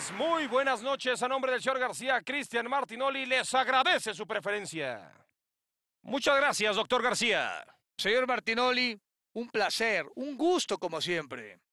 noches, muy buenas noches. A nombre del señor García, Cristian Martinoli les agradece su preferencia. Muchas gracias, doctor García. Señor Martinoli, un placer, un gusto como siempre.